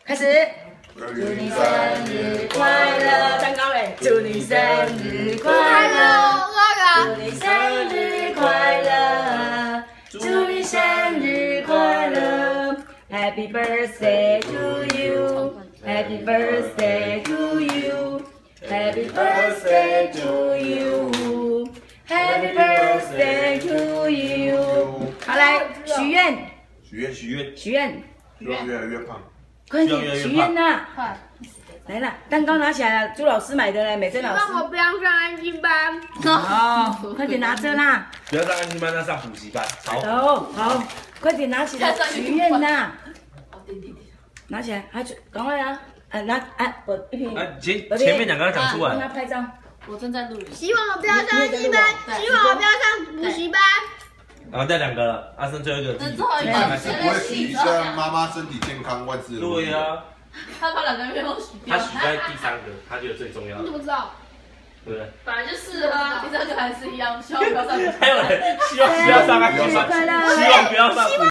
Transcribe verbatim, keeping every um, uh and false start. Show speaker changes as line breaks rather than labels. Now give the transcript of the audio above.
开始。祝你生日快乐，蛋糕嘞！祝你生日快乐，祝你生日快乐，祝你生日快乐 ，Happy birthday to you，Happy birthday to you，Happy birthday to you，Happy birthday to you。好，来许愿，
许愿许愿
许愿，
希望越来越胖。
快点许愿呐！来了，蛋糕拿起来了，朱老师买的嘞，美珍老师。
希望我不要上安心班。
好，快点拿着啦！
不要上安心班，要上补习班。好，
好，好，快点拿起来许愿呐！拿起来，还赶快啊！啊，拿啊，我一瓶。
啊，前前面两个要讲出
帮他
来。
拍照。
我正在录影。
希望我不要上安心班，希望我不要上补习班。
然后再两个了，阿生最后一个。
那最后一个
还是不会许一下妈妈身体健康，万事如意。
对呀，
他把两个愿望许掉。
他许在第三个，他觉得最重要的
你怎，么知道？
对不对？
本来就是啊，第三个还是一样，希望不要上。
还有人希望不要上安心班，希望不要上。